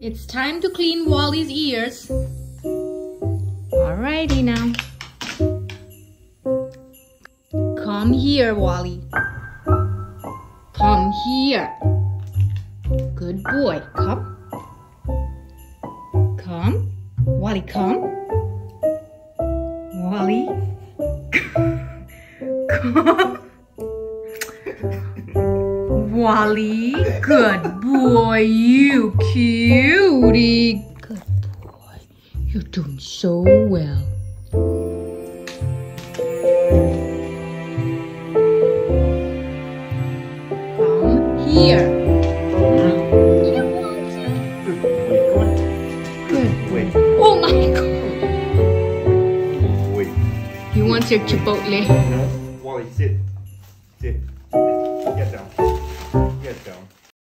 It's time to clean Wally's ears. Alrighty now. Come here, Walle. Come here. Good boy. Come. Come. Walle, come. Walle. Come. Walle, good boy, you cutie. Good boy, you're doing so well. Come here. Good boy. Oh my God. Wait. You want your Chipotle? No, Walle, sit.